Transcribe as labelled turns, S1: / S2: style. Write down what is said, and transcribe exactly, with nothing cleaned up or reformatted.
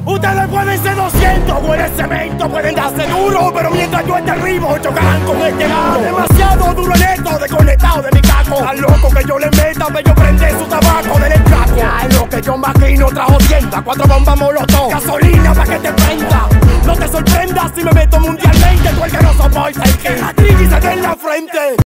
S1: Ustedes pueden ser doscientos, huele cemento, pueden darse duro, pero mientras yo esté vivo, chocarán con este gato. Demasiado duro en esto, desconectado de mi caco. Tan loco que yo le meta, me yo prende su tabaco del estraco. Ya es lo que yo maquino, trajo tienda, cuatro bombas molotov, gasolina pa' que te prenda. No te sorprendas si me meto mundialmente, tú el que no soporta el que la triqui se dé en la frente.